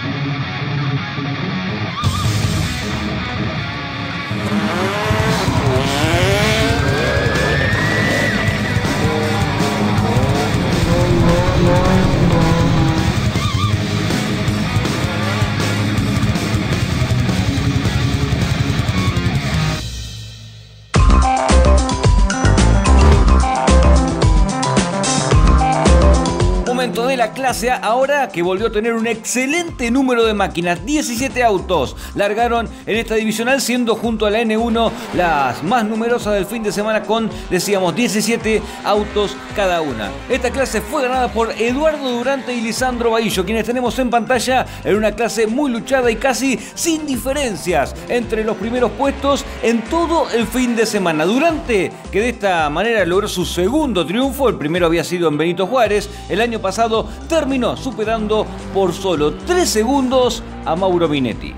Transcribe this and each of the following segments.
De la clase A, ahora que volvió a tener un excelente número de máquinas, 17 autos largaron en esta divisional, siendo junto a la N1 las más numerosas del fin de semana con, decíamos, 17 autos cada una. Esta clase fue ganada por Eduardo Durante y Lisandro Bahillo, quienes tenemos en pantalla, en una clase muy luchada y casi sin diferencias entre los primeros puestos en todo el fin de semana. Durante, que de esta manera logró su segundo triunfo, el primero había sido en Benito Juárez, el año pasado terminó superando por solo 3 segundos a Mauro Minetti.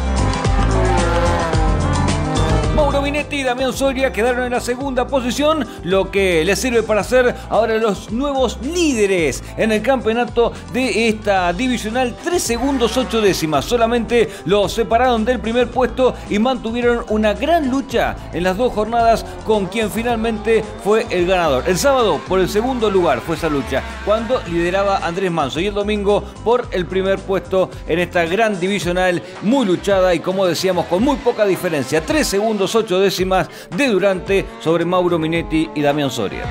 Mauro Minetti y Damián Soria quedaron en la segunda posición, lo que les sirve para ser ahora los nuevos líderes en el campeonato de esta divisional. 3 segundos 8 décimas, solamente los separaron del primer puesto y mantuvieron una gran lucha en las 2 jornadas con quien finalmente fue el ganador. El sábado por el segundo lugar fue esa lucha, cuando lideraba Andrés Manso, y el domingo por el primer puesto en esta gran divisional muy luchada y, como decíamos, con muy poca diferencia. 3 segundos 8 décimas de Durante sobre Mauro Minetti y Damián Soria.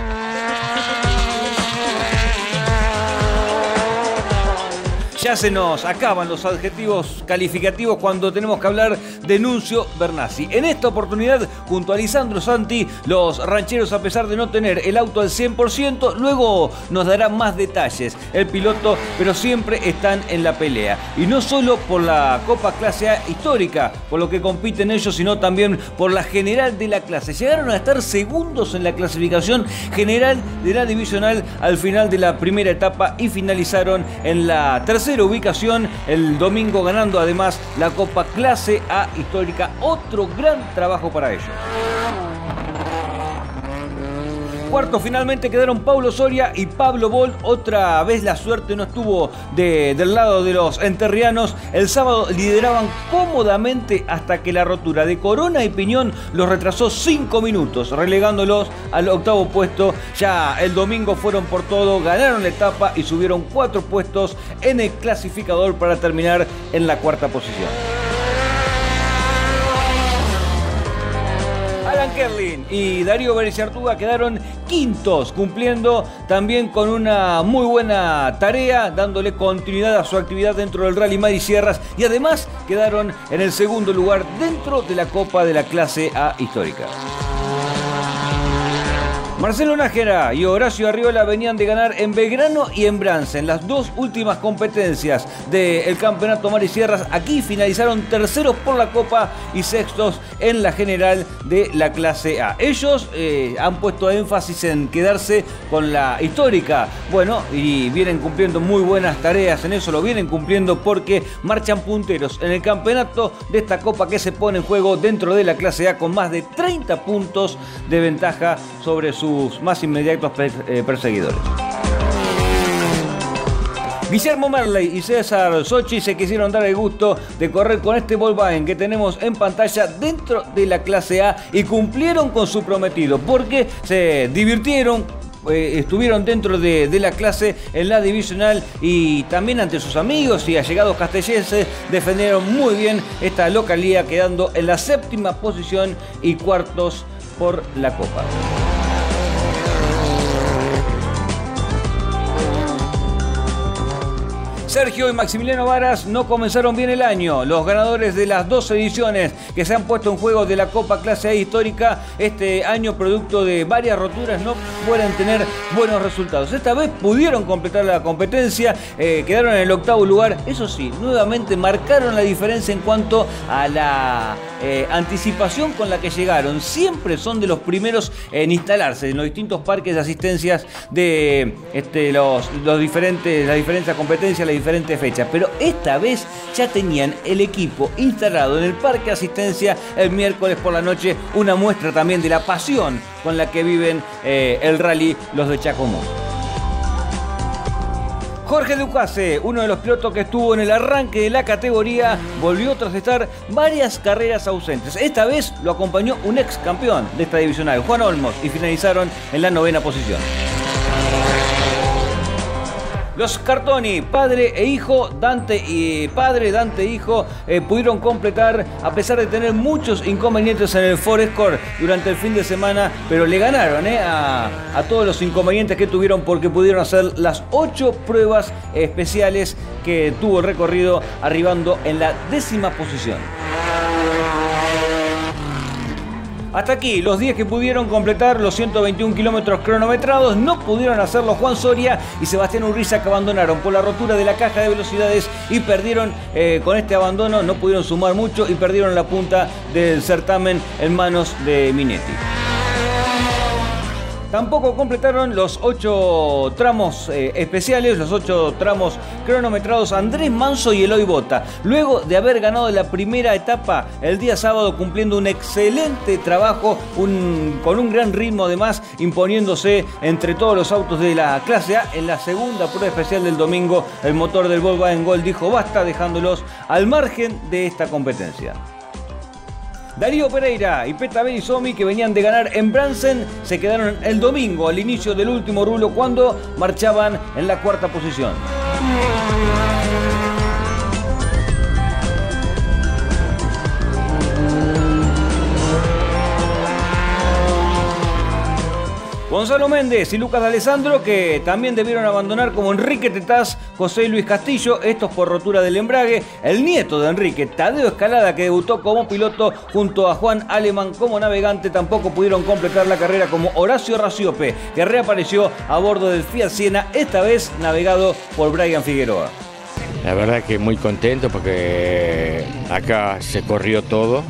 Ya se nos acaban los adjetivos calificativos cuando tenemos que hablar de Nunzio Bernassi. En esta oportunidad, junto a Lisandro Santi, los rancheros, a pesar de no tener el auto al 100%, luego nos dará más detalles el piloto, pero siempre están en la pelea. Y no solo por la Copa Clase A histórica, por lo que compiten ellos, sino también por la general de la clase. Llegaron a estar segundos en la clasificación general de la divisional al final de la primera etapa y finalizaron en la tercera ubicación el domingo, ganando además la Copa Clase A histórica. Otro gran trabajo para ellos. Cuarto finalmente quedaron Paulo Soria y Pablo Boll. Otra vez la suerte no estuvo del lado de los enterrianos. El sábado lideraban cómodamente hasta que la rotura de Corona y Piñón los retrasó 5 minutos, relegándolos al octavo puesto. Ya el domingo fueron por todo, ganaron la etapa y subieron 4 puestos en el clasificador para terminar en la cuarta posición. Alan Kerlin y Darío Bericiartuga quedaron quintos, cumpliendo también con una muy buena tarea, dándole continuidad a su actividad dentro del Rally Madisierras, y además quedaron en el segundo lugar dentro de la Copa de la Clase A histórica. Marcelo Nájera y Horacio Arriola venían de ganar en Belgrano y en Bransen, las 2 últimas competencias del campeonato Madisierras. Aquí finalizaron terceros por la Copa y sextos en la general de la clase A. Ellos han puesto énfasis en quedarse con la histórica. Bueno, y vienen cumpliendo muy buenas tareas en eso, lo vienen cumpliendo porque marchan punteros en el campeonato de esta Copa que se pone en juego dentro de la clase A, con más de 30 puntos de ventaja sobre sus más inmediatos perseguidores. Guillermo Merley y César Sochi se quisieron dar el gusto de correr con este Volkswagen que tenemos en pantalla dentro de la clase A y cumplieron con su prometido, porque se divirtieron, estuvieron dentro de la clase en la divisional y también ante sus amigos y allegados castellenses defendieron muy bien esta localía, quedando en la séptima posición y cuartos por la Copa. Sergio y Maximiliano Varas no comenzaron bien el año. Los ganadores de las 2 ediciones que se han puesto en juego de la Copa Clase A histórica este año, producto de varias roturas, no pueden tener buenos resultados. Esta vez pudieron completar la competencia, quedaron en el octavo lugar. Eso sí, nuevamente marcaron la diferencia en cuanto a la anticipación con la que llegaron. Siempre son de los primeros en instalarse en los distintos parques de asistencias de las diferentes competencias, las diferentes fechas, pero esta vez ya tenían el equipo instalado en el parque de asistencia el miércoles por la noche, una muestra también de la pasión con la que viven el rally los de Chacomús. Jorge Ducase, uno de los pilotos que estuvo en el arranque de la categoría, volvió tras estar varias carreras ausentes. Esta vez lo acompañó un ex campeón de esta divisional, Juan Olmos, y finalizaron en la 9ª posición. Los Cartoni, padre e hijo, Dante e hijo, pudieron completar a pesar de tener muchos inconvenientes en el Forescore durante el fin de semana, pero le ganaron a todos los inconvenientes que tuvieron porque pudieron hacer las 8 pruebas especiales que tuvo el recorrido, arribando en la 10ª posición. Hasta aquí, los 10 que pudieron completar los 121 kilómetros cronometrados, no pudieron hacerlo Juan Soria y Sebastián Urriza, que abandonaron por la rotura de la caja de velocidades y perdieron con este abandono, no pudieron sumar mucho y perdieron la punta del certamen en manos de Minetti. Tampoco completaron los 8 tramos especiales, los 8 tramos cronometrados Andrés Manso y Eloy Bota. Luego de haber ganado la primera etapa el día sábado, cumpliendo un excelente trabajo, con un gran ritmo además, imponiéndose entre todos los autos de la clase A. En la segunda prueba especial del domingo, el motor del Volkswagen Gol dijo basta, dejándolos al margen de esta competencia. Darío Pereira y Peta Benisomi, que venían de ganar en Bransen, se quedaron el domingo al inicio del último rulo cuando marchaban en la 4ª posición. Gonzalo Méndez y Lucas D'Alessandro, que también debieron abandonar, como Enrique Tetaz, José Luis Castillo, estos por rotura del embrague. El nieto de Enrique, Tadeo Escalada, que debutó como piloto junto a Juan Alemán como navegante, tampoco pudieron completar la carrera, como Horacio Raciope, que reapareció a bordo del Fiat Siena, esta vez navegado por Brian Figueroa. La verdad que muy contento porque acá se corrió todo.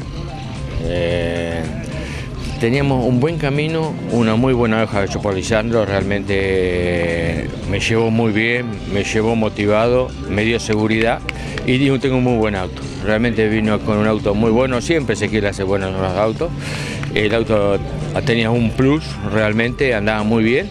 Teníamos un buen camino, una muy buena hoja hecho por Lisandro, realmente me llevó muy bien, me llevó motivado, me dio seguridad y tengo un muy buen auto. Realmente vino con un auto muy bueno, siempre se quiere hacer buenos los autos. El auto tenía un plus, realmente andaba muy bien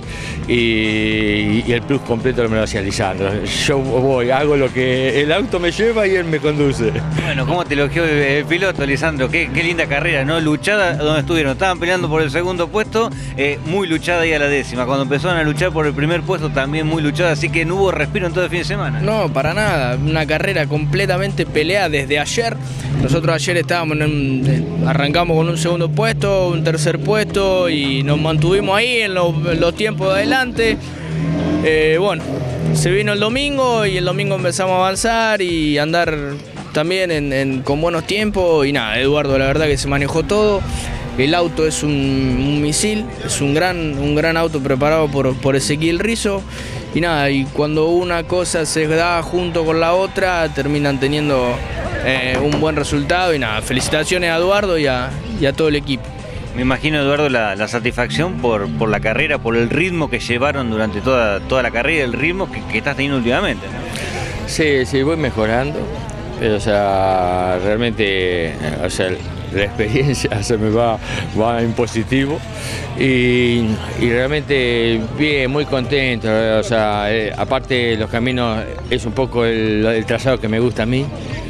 y el plus completo me lo hacía Lisandro. Yo voy, hago lo que el auto me lleva y él me conduce. Bueno, ¿cómo te elogió el piloto, Lisandro? Qué linda carrera, ¿no? Luchada donde estuvieron, estaban peleando por el segundo puesto, muy luchada y a la 10ª. Cuando empezaron a luchar por el primer puesto también muy luchada, así que no hubo respiro en todo el fin de semana. No, para nada, una carrera completamente peleada desde ayer. Nosotros ayer estábamos arrancamos con un segundo puesto, un tercer puesto y nos mantuvimos ahí en los tiempos de adelante. Bueno, se vino el domingo y el domingo empezamos a avanzar y andar también con buenos tiempos y nada, Eduardo la verdad que se manejó todo. El auto es un misil, es un gran auto preparado por Ezequiel Rizzo y nada, y cuando una cosa se da junto con la otra terminan teniendo un buen resultado y nada, felicitaciones a Eduardo y a todo el equipo. Me imagino, Eduardo, la satisfacción por la carrera, por el ritmo que llevaron durante toda la carrera y el ritmo que estás teniendo últimamente, ¿no? Sí, voy mejorando, pero o sea, realmente, o sea, la experiencia se me va en positivo y realmente bien, muy contento, o sea, aparte los caminos es un poco el trazado que me gusta a mí,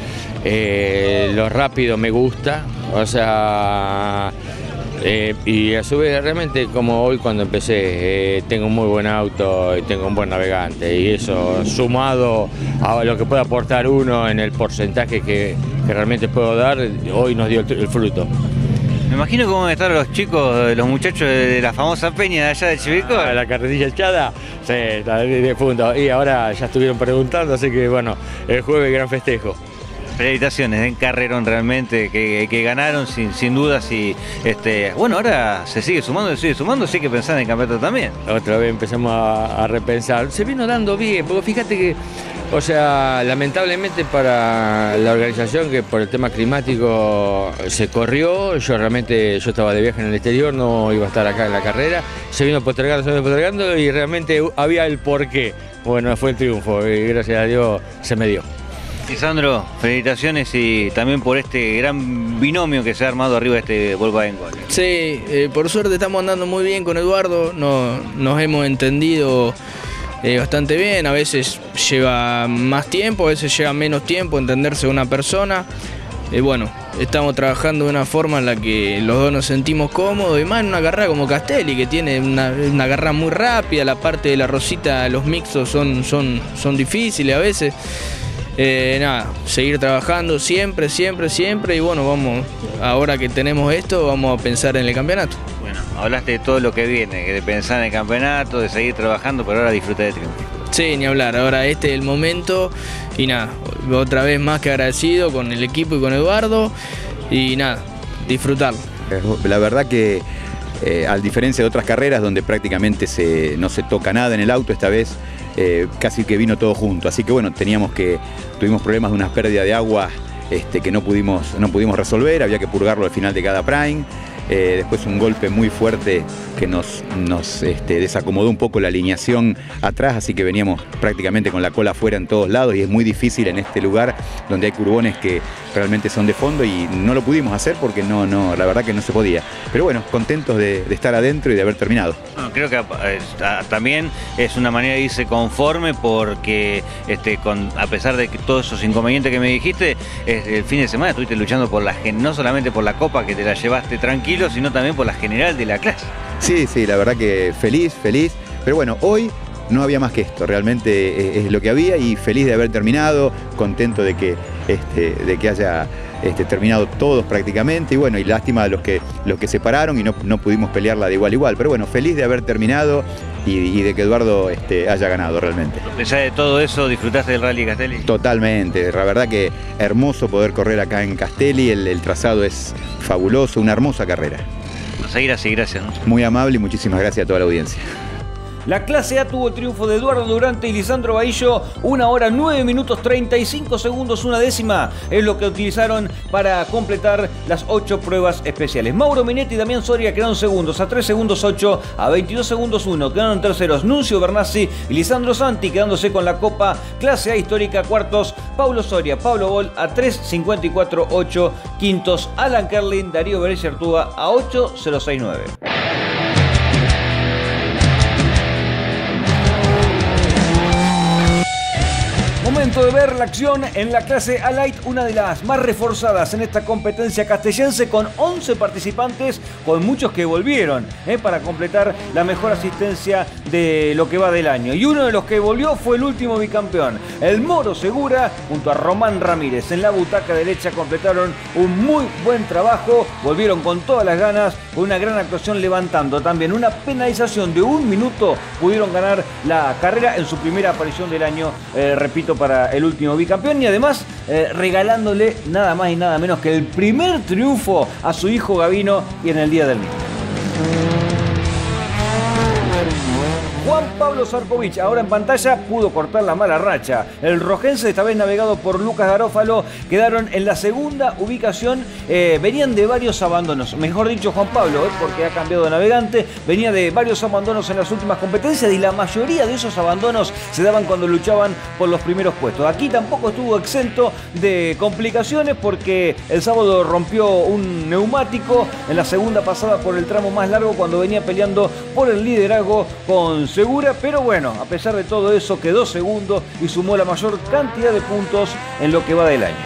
lo rápido me gusta, o sea, y a su vez realmente como hoy cuando empecé tengo un muy buen auto y tengo un buen navegante y eso sumado a lo que puede aportar uno en el porcentaje que realmente puedo dar, hoy nos dio el fruto. Me imagino cómo van a estar los chicos, los muchachos de la famosa peña de allá de Chivilcoy. La carretilla echada, sí, está de punto. Y ahora ya estuvieron preguntando, así que bueno, el jueves gran festejo. Felicitaciones, en carrerón realmente, que ganaron sin dudas y bueno, ahora se sigue sumando, sí que pensar en el campeonato también. Otra vez empezamos a repensar, se vino dando bien, porque fíjate que, o sea, lamentablemente para la organización que por el tema climático se corrió, yo estaba de viaje en el exterior, no iba a estar acá en la carrera, se vino postergando y realmente había el porqué. Bueno, fue el triunfo y gracias a Dios se me dio. Lisandro, felicitaciones y también por este gran binomio que se ha armado arriba de este Volkswagen Gol. Sí, por suerte estamos andando muy bien con Eduardo, nos hemos entendido bastante bien. A veces lleva más tiempo, a veces lleva menos tiempo entenderse una persona. Bueno, estamos trabajando de una forma en la que los dos nos sentimos cómodos, y más en una carrera como Castelli, que tiene una carrera muy rápida. La parte de la rosita, los mixtos son difíciles a veces. Nada, seguir trabajando siempre, y bueno, vamos, ahora que tenemos esto, vamos a pensar en el campeonato. Bueno, hablaste de todo lo que viene, de pensar en el campeonato, de seguir trabajando, pero ahora disfrutar de triunfo. Sí, ni hablar, ahora este es el momento, y nada, otra vez más que agradecido con el equipo y con Eduardo, y nada, disfrutarlo. La verdad que a diferencia de otras carreras donde prácticamente no se toca nada en el auto, esta vez casi que vino todo junto. Así que bueno, tuvimos problemas de una pérdida de agua que no pudimos resolver, había que purgarlo al final de cada prime. Después un golpe muy fuerte que nos desacomodó un poco la alineación atrás, así que veníamos prácticamente con la cola afuera en todos lados, y es muy difícil en este lugar donde hay curbones que realmente son de fondo, y no lo pudimos hacer porque la verdad que no se podía. Pero bueno, contentos de estar adentro y de haber terminado. Creo que también es una manera de irse conforme, porque a pesar de que todos esos inconvenientes que me dijiste, el fin de semana estuviste luchando no solamente por la copa, que te la llevaste tranquilo, sino también por la general de la clase. Sí, la verdad que feliz, pero bueno, hoy no había más que esto, realmente es lo que había, y feliz de haber terminado, contento de que haya terminado todos prácticamente, y bueno, y lástima a los que se pararon y no pudimos pelearla de igual a igual, pero bueno, feliz de haber terminado y de que Eduardo haya ganado realmente. A pesar de todo eso, ¿disfrutaste del Rally Castelli? Totalmente, la verdad que hermoso poder correr acá en Castelli, el trazado es fabuloso, una hermosa carrera. A seguir así, gracias, ¿no? Muy amable y muchísimas gracias a toda la audiencia. La clase A tuvo el triunfo de Eduardo Durante y Lisandro Bahillo, 1 hora 9 minutos 35 segundos, una décima, es lo que utilizaron para completar las 8 pruebas especiales. Mauro Minetti y Damián Soria quedaron segundos, a 3 segundos 8, a 22 segundos 1, quedaron terceros Nuncio Bernassi y Lisandro Santi, quedándose con la Copa Clase A Histórica. Cuartos, Paulo Soria, Pablo Bol a 3.54 8, quintos Alan Kerlin, Darío Berella Artúa a 8.069. Momento de ver la acción en la clase A-Light, una de las más reforzadas en esta competencia castellense, con 11 participantes, con muchos que volvieron para completar la mejor asistencia de lo que va del año. Y uno de los que volvió fue el último bicampeón, el Moro Segura, junto a Román Ramírez. En la butaca derecha completaron un muy buen trabajo, volvieron con todas las ganas, con una gran actuación, levantando también una penalización de 1 minuto. Pudieron ganar la carrera en su primera aparición del año, repito, para el último bicampeón, y además regalándole nada más y nada menos que el primer triunfo a su hijo Gavino, y en el día del mismo. Juan Pablo Sarkovic, ahora en pantalla, pudo cortar la mala racha. El rojense, esta vez navegado por Lucas Garófalo, quedaron en la segunda ubicación. Venían de varios abandonos, mejor dicho Juan Pablo, porque ha cambiado de navegante, venía de varios abandonos en las últimas competencias, y la mayoría de esos abandonos se daban cuando luchaban por los primeros puestos. Aquí tampoco estuvo exento de complicaciones, porque el sábado rompió un neumático en la segunda pasada por el tramo más largo, cuando venía peleando por el liderazgo con Segura, pero bueno, a pesar de todo eso quedó segundo y sumó la mayor cantidad de puntos en lo que va del año.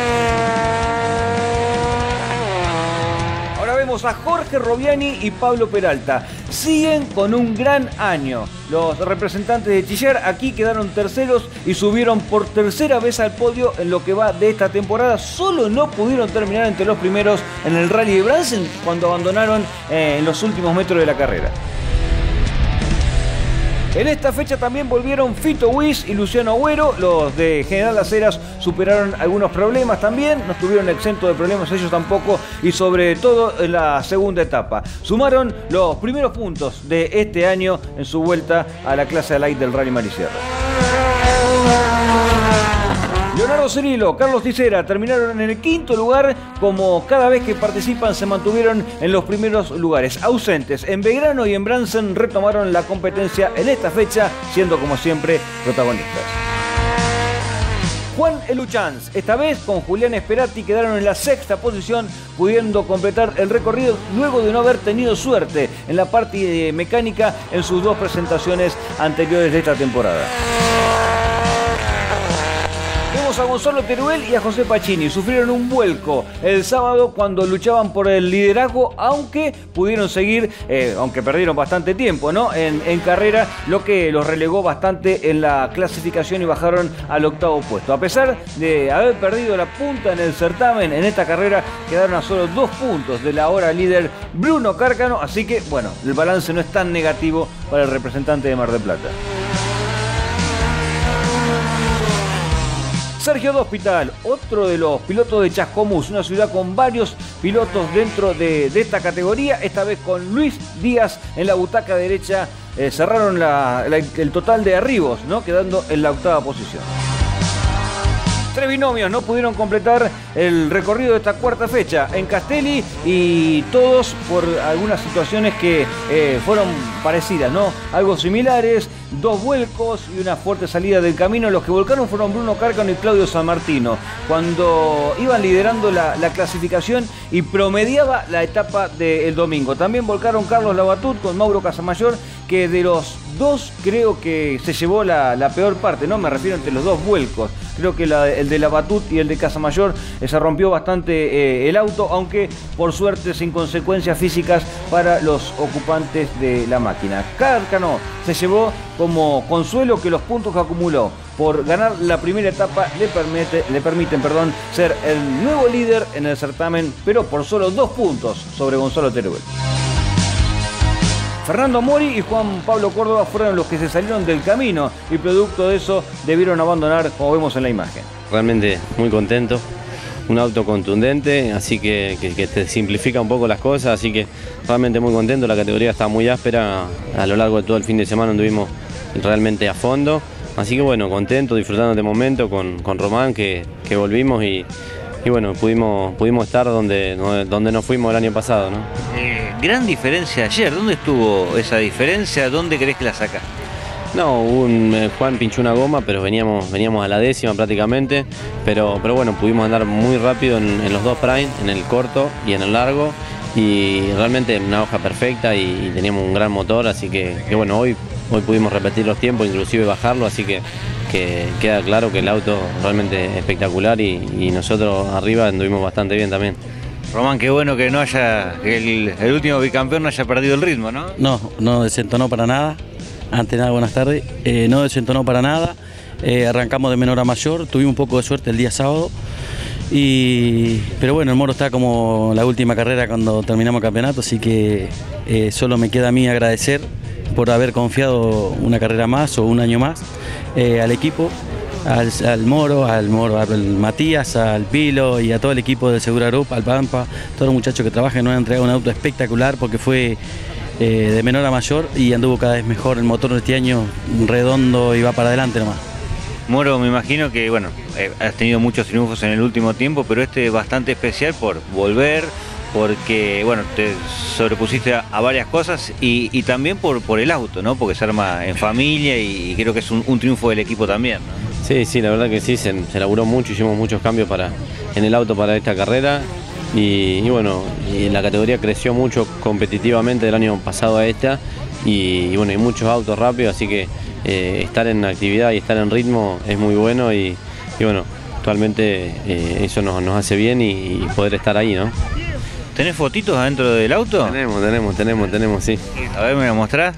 Ahora vemos a Jorge Robiani y Pablo Peralta. Siguen con un gran año. Los representantes de Chiller aquí quedaron terceros y subieron por tercera vez al podio en lo que va de esta temporada. Solo no pudieron terminar entre los primeros en el Rally de Bransen, cuando abandonaron en los últimos metros de la carrera. En esta fecha también volvieron Fito Wiss y Luciano Agüero. Los de General Las Heras superaron algunos problemas también. No estuvieron exentos de problemas ellos tampoco, y sobre todo en la segunda etapa. Sumaron los primeros puntos de este año en su vuelta a la clase A-Light del Rally Marisierra. Leonardo Cirilo, Carlos Ticera terminaron en el quinto lugar. Como cada vez que participan, se mantuvieron en los primeros lugares. Ausentes en Belgrano y en Bransen, retomaron la competencia en esta fecha, siendo como siempre protagonistas. Juan Eluchans, esta vez con Julián Esperati, quedaron en la 6ª posición, pudiendo completar el recorrido luego de no haber tenido suerte en la parte mecánica en sus 2 presentaciones anteriores de esta temporada. Vemos a Gonzalo Teruel y a José Pacini. Sufrieron un vuelco el sábado cuando luchaban por el liderazgo, aunque pudieron seguir, aunque perdieron bastante tiempo, ¿no? en carrera, lo que los relegó bastante en la clasificación y bajaron al 8º puesto. A pesar de haber perdido la punta en el certamen, en esta carrera quedaron a solo 2 puntos de la ahora líder Bruno Cárcano, así que, bueno, el balance no es tan negativo para el representante de Mar del Plata. Sergio D'Hospital, otro de los pilotos de Chascomús, una ciudad con varios pilotos dentro de esta categoría, esta vez con Luis Díaz en la butaca derecha, cerraron el total de arribos, ¿no? Quedando en la 8ª posición. 3 binomios no pudieron completar el recorrido de esta 4ª fecha en Castelli, y todos por algunas situaciones que fueron parecidas, ¿no? Algo similares, 2 vuelcos y una fuerte salida del camino. Los que volcaron fueron Bruno Cárcano y Claudio Sanmartino, cuando iban liderando la clasificación y promediaba la etapa del domingo. También volcaron Carlos Labatut con Mauro Casamayor, que de los 2 creo que se llevó la peor parte, ¿no? Me refiero entre los 2 vuelcos. Creo que el de Labatut y el de Casamayor se rompió bastante el auto, aunque por suerte sin consecuencias físicas para los ocupantes de la máquina. Cárcano se llevó como consuelo que los puntos que acumuló por ganar la primera etapa le permiten ser el nuevo líder en el certamen, pero por solo 2 puntos sobre Gonzalo Teruel. Fernando Mori y Juan Pablo Córdoba fueron los que se salieron del camino y producto de eso debieron abandonar, como vemos en la imagen. Realmente muy contento, un auto contundente, así que te simplifica un poco las cosas, así que realmente muy contento. La categoría está muy áspera, a lo largo de todo el fin de semana anduvimos realmente a fondo, así que bueno, contento, disfrutando este momento con Román, que volvimos y bueno, pudimos estar donde nos fuimos el año pasado, ¿no? Gran diferencia ayer. ¿Dónde estuvo esa diferencia? ¿Dónde crees que la sacás? No, Juan pinchó una goma, pero veníamos a la 10ª prácticamente, pero bueno, pudimos andar muy rápido en los 2 prime, en el corto y en el largo, y realmente una hoja perfecta y teníamos un gran motor, así que bueno, hoy pudimos repetir los tiempos, inclusive bajarlo, así que queda claro que el auto realmente es espectacular y nosotros arriba anduvimos bastante bien también. Román, qué bueno que el último bicampeón no haya perdido el ritmo, ¿no? No desentonó para nada. Ante nada, buenas tardes. No desentonó para nada. Arrancamos de menor a mayor. Tuvimos un poco de suerte el día sábado. Pero bueno, el Moro está como la última carrera cuando terminamos el campeonato, así que solo me queda a mí agradecer por haber confiado una carrera más o un año más al equipo. Al Moro, al Matías, al Pilo y a todo el equipo del Segura Group, al Pampa, todos los muchachos que trabajan, nos han entregado un auto espectacular porque fue de menor a mayor y anduvo cada vez mejor. El motor de este año redondo y va para adelante nomás. Moro, me imagino que bueno, has tenido muchos triunfos en el último tiempo, pero este es bastante especial por volver, porque bueno, te sobrepusiste a varias cosas y también por el auto, ¿no? Porque se arma en familia y creo que es un triunfo del equipo también, ¿no? Sí, la verdad que sí, se laburó mucho, hicimos muchos cambios en el auto para esta carrera y bueno, la categoría creció mucho competitivamente del año pasado a esta y bueno, hay muchos autos rápidos, así que estar en actividad y estar en ritmo es muy bueno y bueno, actualmente eso nos hace bien y poder estar ahí, ¿no? ¿Tenés fotitos adentro del auto? Tenemos, sí. A ver, ¿me las mostrás?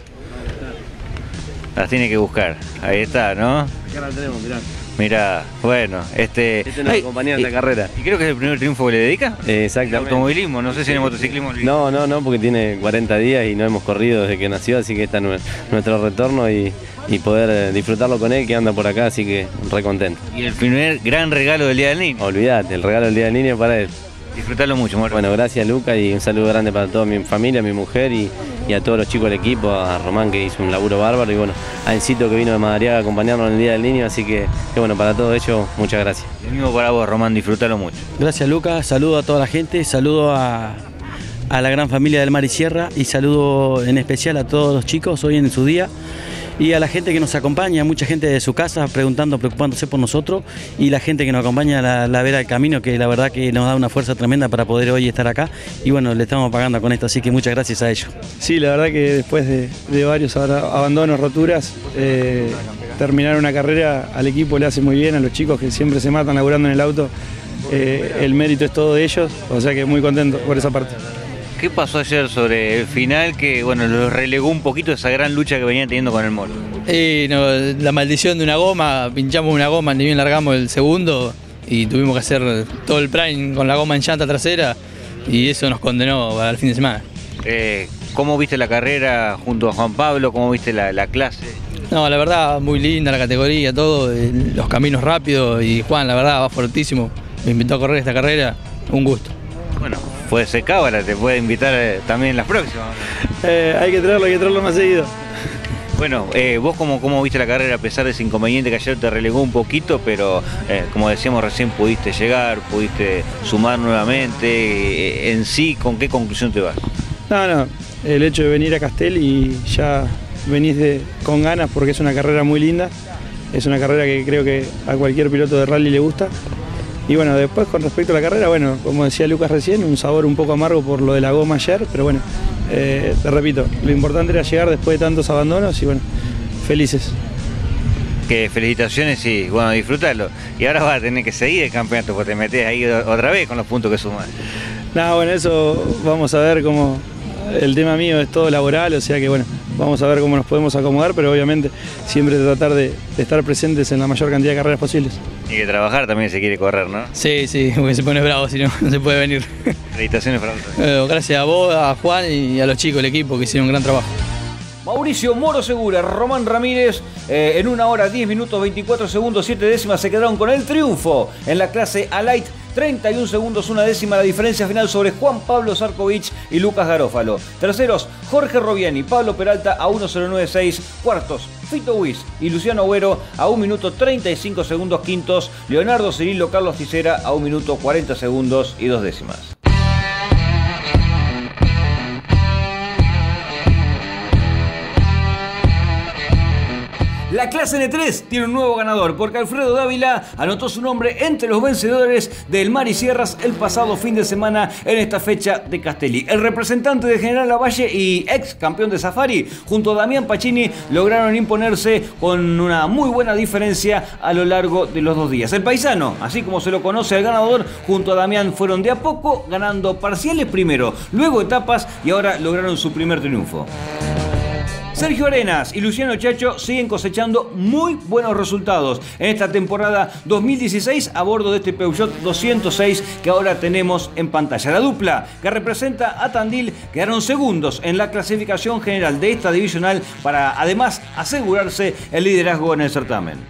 Las tiene que buscar. Ahí está, ¿no? Acá la tenemos, mirá. Mirá, bueno, Este es nuestro compañero en la carrera. Y creo que es el primer triunfo que le dedica. Exactamente. Automovilismo, no sé si en el motociclismo. No, porque tiene 40 días y no hemos corrido desde que nació, así que está nuestro retorno y poder disfrutarlo con él, que anda por acá, así que re contento. Y el primer gran regalo del Día del Niño. Olvídate, el regalo del Día del Niño es para él. Disfrutarlo mucho, Moro. Bueno, gracias Luca y un saludo grande para toda mi familia, mi mujer y a todos los chicos del equipo, a Román que hizo un laburo bárbaro y bueno, a Encito que vino de Madariaga a acompañarnos en el Día del Niño, así que bueno, para todos ellos, muchas gracias. Lo mismo para vos, Román, disfrutalo mucho. Gracias Luca, saludo a toda la gente, saludo a la gran familia del Mar y Sierra y saludo en especial a todos los chicos hoy en su día. y a la gente que nos acompaña, mucha gente de su casa preguntando, preocupándose por nosotros, y la gente que nos acompaña a la vera del camino, que la verdad que nos da una fuerza tremenda para poder hoy estar acá, y bueno, le estamos pagando con esto, así que muchas gracias a ellos. Sí, la verdad que después de varios abandonos, roturas, terminar una carrera al equipo le hace muy bien, a los chicos que siempre se matan laburando en el auto, el mérito es todo de ellos, o sea que muy contento por esa parte. ¿Qué pasó ayer sobre el final que, bueno, los relegó un poquito esa gran lucha que venían teniendo con el Moro? No, la maldición de una goma, pinchamos una goma, ni bien largamos el segundo y tuvimos que hacer todo el prime con la goma en llanta trasera y eso nos condenó al fin de semana. ¿Cómo viste la carrera junto a Juan Pablo? ¿Cómo viste la clase? No, la verdad, muy linda la categoría, todo, los caminos rápidos y Juan, la verdad, va fortísimo. Me invitó a correr esta carrera, un gusto. Bueno, puede ser cábala, te puede invitar también en las próximas. Hay que traerlo más seguido. Bueno, vos cómo viste la carrera a pesar de ese inconveniente que ayer te relegó un poquito, pero como decíamos recién, pudiste llegar, pudiste sumar nuevamente. En sí, ¿con qué conclusión te vas? No, el hecho de venir a Castel y ya venís con ganas porque es una carrera muy linda, es una carrera que creo que a cualquier piloto de rally le gusta. Y bueno, después con respecto a la carrera, bueno, como decía Lucas recién, un sabor un poco amargo por lo de la goma ayer, pero bueno, te repito, lo importante era llegar después de tantos abandonos y bueno, felices. Que felicitaciones y bueno, disfrútalo. Y ahora vas a tener que seguir el campeonato porque te metés ahí otra vez con los puntos que sumas. No, bueno, eso vamos a ver cómo. El tema mío es todo laboral, o sea que bueno, vamos a ver cómo nos podemos acomodar, pero obviamente siempre tratar de estar presentes en la mayor cantidad de carreras posibles. Y de trabajar también se quiere correr, ¿no? Sí, porque se pone bravo, si no, no se puede venir. Felicitaciones para vosotros. Gracias a vos, a Juan y a los chicos del equipo que hicieron un gran trabajo. Mauricio Moro Segura, Román Ramírez, en 1 hora 10 minutos 24 segundos 7 décimas se quedaron con el triunfo en la clase A-Light. 31 segundos, 1 décima la diferencia final sobre Juan Pablo Zarkovich y Lucas Garófalo. Terceros, Jorge Robiani, Pablo Peralta a 1:09.6. Cuartos, Fito Wiss y Luciano Agüero a 1 minuto 35 segundos. Quintos, Leonardo Cirilo, Carlos Ticera a 1 minuto 40 segundos y 2 décimas. La clase N3 tiene un nuevo ganador porque Alfredo Dávila anotó su nombre entre los vencedores del Mar y Sierras el pasado fin de semana en esta fecha de Castelli. El representante de General Lavalle y ex campeón de Safari junto a Damián Pacini lograron imponerse con una muy buena diferencia a lo largo de los 2 días. El paisano, así como se lo conoce al ganador, junto a Damián fueron de a poco ganando parciales primero, luego etapas y ahora lograron su primer triunfo. Sergio Arenas y Luciano Chacho siguen cosechando muy buenos resultados en esta temporada 2016 a bordo de este Peugeot 206 que ahora tenemos en pantalla. La dupla que representa a Tandil quedaron segundos en la clasificación general de esta divisional para además asegurarse el liderazgo en el certamen.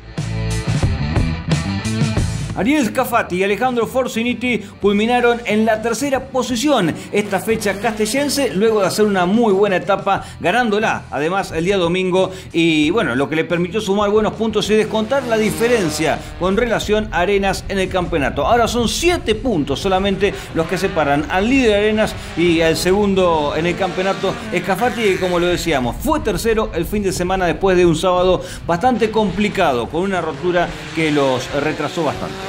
Ariel Scafati y Alejandro Forciniti culminaron en la tercera posición esta fecha castellense luego de hacer una muy buena etapa ganándola además el día domingo y bueno, lo que le permitió sumar buenos puntos y descontar la diferencia con relación a Arenas en el campeonato. Ahora son 7 puntos solamente los que separan al líder Arenas y al segundo en el campeonato Scafati, que como lo decíamos fue tercero el fin de semana después de un sábado bastante complicado con una rotura que los retrasó bastante.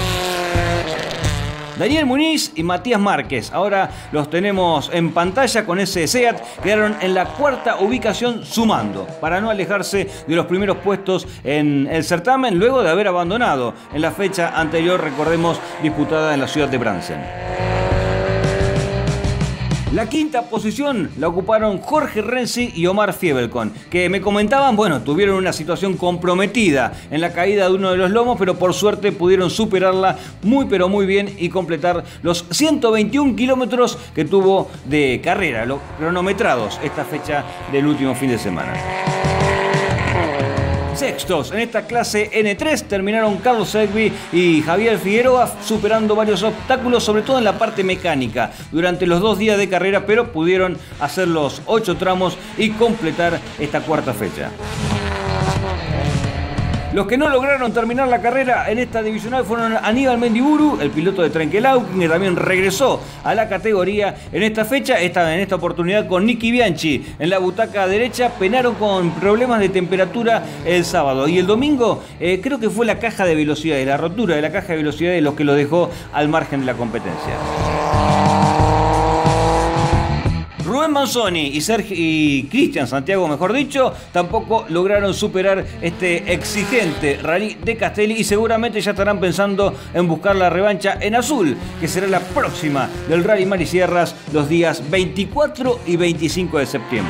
Daniel Muniz y Matías Márquez, ahora los tenemos en pantalla con ese SEAT, quedaron en la 4ª ubicación sumando, para no alejarse de los primeros puestos en el certamen, luego de haber abandonado en la fecha anterior, recordemos, disputada en la ciudad de Bransen. La 5ª posición la ocuparon Jorge Renzi y Omar Fiebelcon, que me comentaban, bueno, tuvieron una situación comprometida en la caída de uno de los lomos, pero por suerte pudieron superarla muy pero muy bien y completar los 121 kilómetros que tuvo de carrera, los cronometrados esta fecha del último fin de semana. Sextos en esta clase N3 terminaron Carlos Segui y Javier Figueroa superando varios obstáculos, sobre todo en la parte mecánica durante los 2 días de carrera, pero pudieron hacer los 8 tramos y completar esta 4ª fecha. Los que no lograron terminar la carrera en esta divisional fueron Aníbal Mendiburu, el piloto de Trenquelauquen, que también regresó a la categoría en esta fecha, en esta oportunidad con Nicky Bianchi en la butaca derecha. Penaron con problemas de temperatura el sábado y el domingo creo que fue la caja de velocidades, la rotura de la caja de velocidades los que lo dejó al margen de la competencia. Rubén Manzoni y Cristian Santiago, mejor dicho, tampoco lograron superar este exigente rally de Castelli y seguramente ya estarán pensando en buscar la revancha en azul, que será la próxima del Rally Marisierras los días 24 y 25 de septiembre.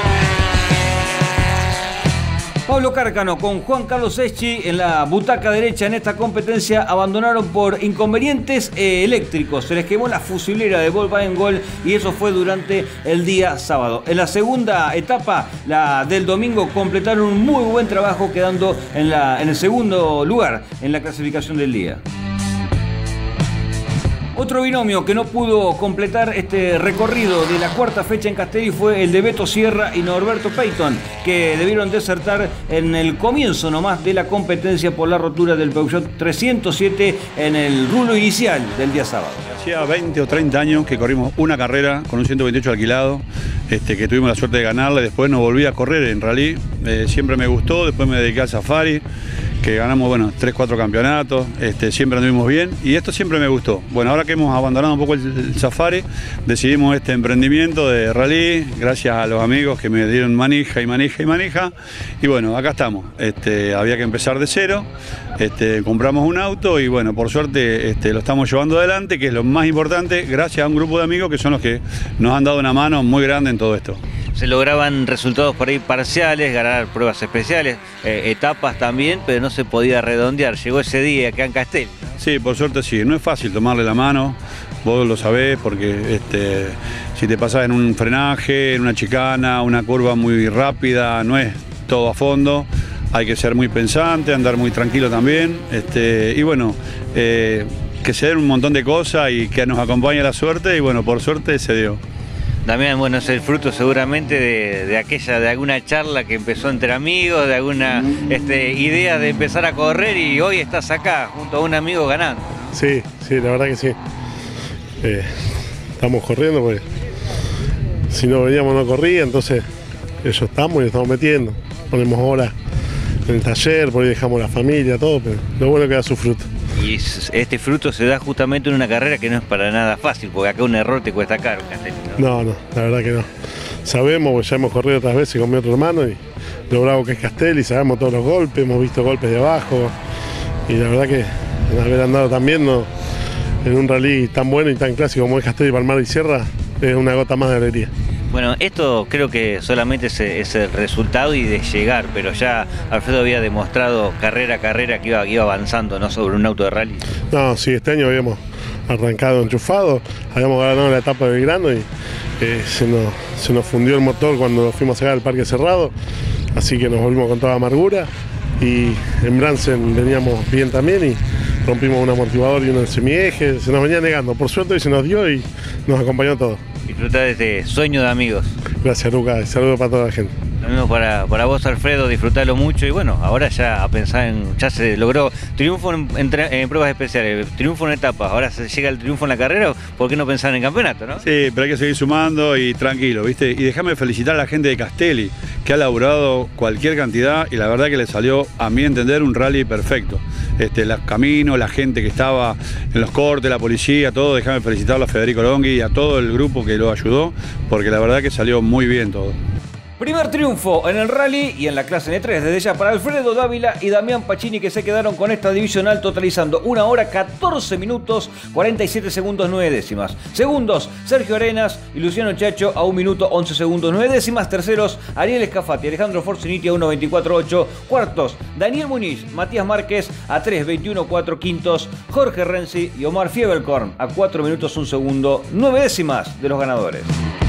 Pablo Cárcano con Juan Carlos Eschi en la butaca derecha en esta competencia abandonaron por inconvenientes eléctricos. Se les quemó la fusilera de Volkswagen Gol y eso fue durante el día sábado. En la segunda etapa, la del domingo, completaron un muy buen trabajo quedando en el segundo lugar en la clasificación del día. Otro binomio que no pudo completar este recorrido de la cuarta fecha en Castelli fue el de Beto Sierra y Norberto Peyton, que debieron desertar en el comienzo nomás de la competencia por la rotura del Peugeot 307 en el rulo inicial del día sábado. Hacía 20 o 30 años que corrimos una carrera con un 128 alquilado, que tuvimos la suerte de ganarla y después no volví a correr en rally. Siempre me gustó, después me dediqué al Safari, que ganamos, 3-4 campeonatos, siempre anduvimos bien y esto siempre me gustó. Bueno, ahora que hemos abandonado un poco el Safari, decidimos este emprendimiento de rally, gracias a los amigos que me dieron manija y bueno, acá estamos. Había que empezar de cero, compramos un auto y bueno, por suerte lo estamos llevando adelante, que es lo más importante, gracias a un grupo de amigos que son los que nos han dado una mano muy grande en todo esto. Se lograban resultados por ahí parciales, ganar pruebas especiales, etapas también, pero no se podía redondear. Llegó ese día acá en Castelli. Sí, por suerte sí. No es fácil tomarle la mano, vos lo sabés, porque si te pasás en un frenaje, en una chicana, una curva muy rápida, no es todo a fondo. Hay que ser muy pensante, andar muy tranquilo también. Y bueno, que se den un montón de cosas y que nos acompañe la suerte y bueno, por suerte se dio. También, bueno, es el fruto seguramente de alguna charla que empezó entre amigos, de alguna idea de empezar a correr y hoy estás acá junto a un amigo ganando. Sí, la verdad que sí. Estamos corriendo porque si no veníamos no corría, entonces ellos estamos y nos estamos metiendo. Ponemos horas en el taller, por ahí dejamos la familia, todo, pero lo bueno es que da su fruto. Y este fruto se da justamente en una carrera que no es para nada fácil, porque acá un error te cuesta caro, ¿no? No, la verdad que no. Sabemos, porque ya hemos corrido otras veces con mi otro hermano y lo bravo que es Castelli, sabemos todos los golpes, hemos visto golpes de abajo y la verdad que haber andado también en un rally tan bueno y tan clásico como es Castelli, Palmar y Sierra es una gota más de alegría. Bueno, esto creo que solamente es el resultado y de llegar, pero ya Alfredo había demostrado carrera a carrera que iba avanzando, ¿no?, sobre un auto de rally. No, sí, este año habíamos arrancado enchufado, habíamos ganado la etapa de Belgrano y se nos fundió el motor cuando fuimos a sacar al parque cerrado, así que nos volvimos con toda amargura y en Bransen veníamos bien también y rompimos un amortiguador y un semieje, se nos venía negando, por suerte hoy se nos dio y nos acompañó todo. Disfrutar de este sueño de amigos. Gracias, Lucas, y saludos para toda la gente. Lo mismo para vos, Alfredo, disfrutarlo mucho y bueno, ahora ya a pensar ya se logró triunfo en pruebas especiales, triunfo en etapas, ahora se llega el triunfo en la carrera, ¿por qué no pensar en campeonato, no? Sí, pero hay que seguir sumando y tranquilo, ¿viste? Y déjame felicitar a la gente de Castelli, que ha laburado cualquier cantidad y la verdad que le salió, a mi entender, un rally perfecto. Los caminos, la gente que estaba en los cortes, la policía, todo, déjame felicitarlo a Federico Longhi y a todo el grupo que lo ayudó, porque la verdad que salió muy bien todo. Primer triunfo en el rally y en la clase N3 desde ya para Alfredo Dávila y Damián Pacini, que se quedaron con esta divisional totalizando 1 hora 14 minutos 47 segundos 9 décimas. Segundos, Sergio Arenas y Luciano Chacho a 1 minuto 11 segundos 9 décimas. Terceros, Ariel Escafati, Alejandro Forciniti a 1.24.8. Cuartos, Daniel Muniz, Matías Márquez a 3.21.4. Quintos, Jorge Renzi y Omar Fiebelkorn a 4 minutos 1 segundo 9 décimas de los ganadores.